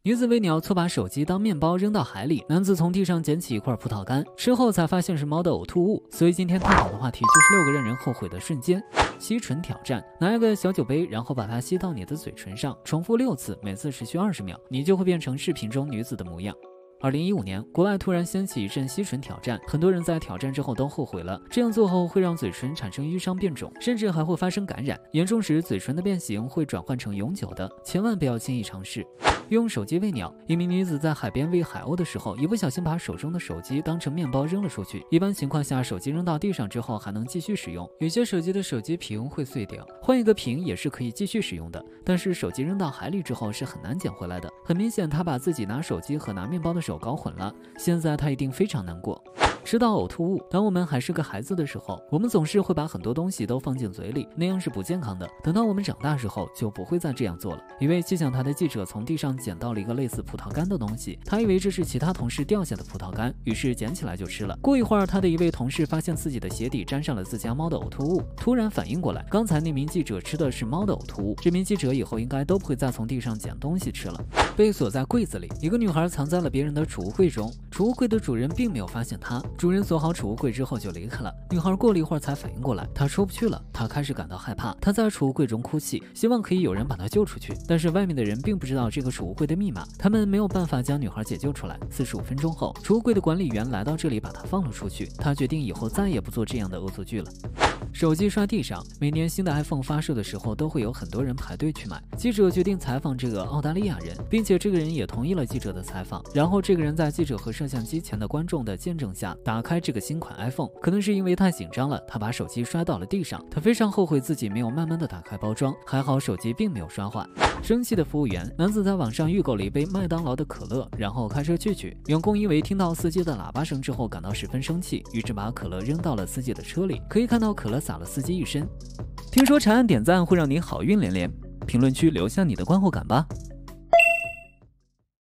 女子为鸟错把手机当面包扔到海里，男子从地上捡起一块葡萄干，事后才发现是猫的呕吐物。所以今天探讨的话题就是6个让人后悔的瞬间。吸唇挑战，拿一个小酒杯，然后把它吸到你的嘴唇上，重复6次，每次持续20秒，你就会变成视频中女子的模样。2015年，国外突然掀起一阵吸唇挑战，很多人在挑战之后都后悔了。这样做后会让嘴唇产生淤伤变肿，甚至还会发生感染，严重时嘴唇的变形会转换成永久的，千万不要轻易尝试。用手机喂鸟，一名女子在海边喂海鸥的时候，一不小心把手中的手机当成面包扔了出去。一般情况下，手机扔到地上之后还能继续使用，有些手机的手机屏会碎掉，换一个屏也是可以继续使用的。但是手机扔到海里之后是很难捡回来的。很明显，他把自己拿手机和拿面包的手搞混了，现在他一定非常难过。吃到呕吐物，当我们还是个孩子的时候，我们总是会把很多东西都放进嘴里，那样是不健康的。等到我们长大之后，就不会再这样做了。一位气象台的记者从地上捡到了一个类似葡萄干的东西，他以为这是其他同事掉下的葡萄干，于是捡起来就吃了。过一会儿，他的一位同事发现自己的鞋底沾上了自家猫的呕吐物，突然反应过来，刚才那名记者吃的是猫的呕吐物，这名记者以后应该都不会再从地上捡东西吃了。被锁在柜子里，一个女孩藏在了别人的储物柜中，储物柜的主人并没有发现她，主人锁好储物柜之后就离开了。女孩过了一会儿才反应过来，她出不去了，她开始感到害怕，她在储物柜中哭泣，希望可以有人把她救出去。但是外面的人并不知道这个储物柜的密码，他们没有办法将女孩解救出来。45分钟后，储物柜的管理员来到这里把她放了出去，他决定以后再也不做这样的恶作剧了。手机摔地上，每年新的 iPhone 发售的时候都会有很多人排队去买。记者决定采访这个澳大利亚人，并且这个人也同意了记者的采访。然后这个人在记者和摄像机前的观众的见证下打开这个新款 iPhone， 可能是因为太紧张了，他把手机摔到了地上。他非常后悔自己没有慢慢的打开包装，还好手机并没有摔坏。生气的服务员，男子在网上预购了一杯麦当劳的可乐，然后开车去。员工因为听到司机的喇叭声之后感到十分生气，于是把可乐扔到了司机的车里。可以看到可乐洒了司机一身。听说长按点赞会让你好运连连，评论区留下你的观后感吧。